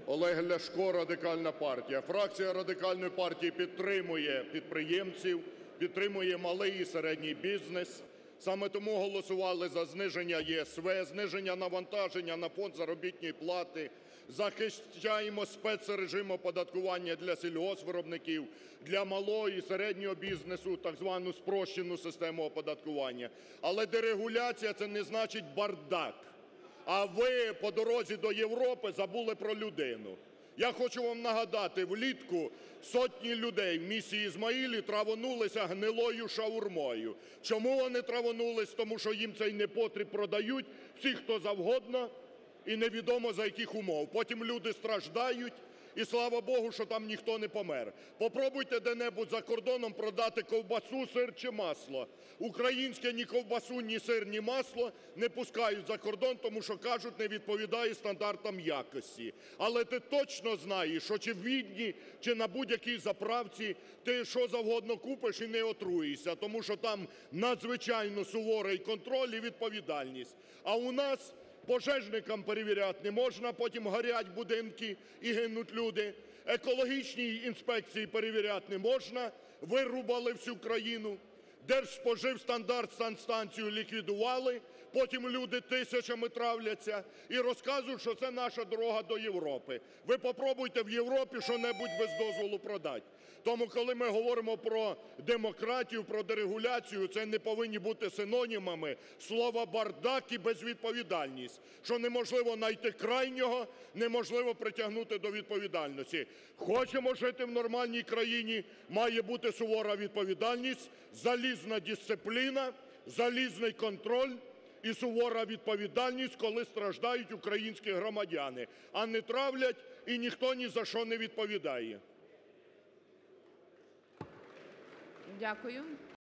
Олег Ляшко, Радикальна партія. Фракція Радикальної партії підтримує підприємців, підтримує малий і середній бізнес. Саме тому голосували за зниження ЄСВ, зниження навантаження на фонд заробітної плати, захищаємо спецрежим оподаткування для сільгоспвиробників, для малого і середнього бізнесу, так звану спрощену систему оподаткування. Але дерегуляція – це не значить бардак. А ви по дорозі до Європи забули про людину. Я хочу вам нагадати, влітку сотні людей в місті Ізмаїлі травонулися гнилою шаурмою. Чому вони травонулись? Тому що їм цей непотріб продають всі, хто завгодно, і невідомо за яких умов. Потім люди страждають, і слава Богу, що там ніхто не помер. Попробуйте де-небудь за кордоном продати ковбасу, сир чи масло. Українське ні ковбасу, ні сир, ні масло не пускають за кордон, тому що, кажуть, не відповідає стандартам якості. Але ти точно знаєш, що чи в Відні, чи на будь-якій заправці ти що завгодно купиш і не отруїшся, тому що там надзвичайно суворий контроль і відповідальність. А у нас пожежникам перевіряти не можна, потім горять будинки і гинуть люди. Екологічній інспекції перевіряти не можна, вирубали всю країну. Держспоживстандарт санстанцію ліквідували, потім люди тисячами травляться і розказують, що це наша дорога до Європи. Ви попробуйте в Європі що-небудь без дозволу продати. Тому, коли ми говоримо про демократію, про дерегуляцію, це не повинні бути синонімами слова «бардак» і «безвідповідальність», що неможливо знайти крайнього, неможливо притягнути до відповідальності. Хочемо жити в нормальній країні – має бути сувора відповідальність, залізна дисципліна, залізний контроль і сувора відповідальність, коли страждають українські громадяни, а не травлять і ніхто ні за що не відповідає. Дякую.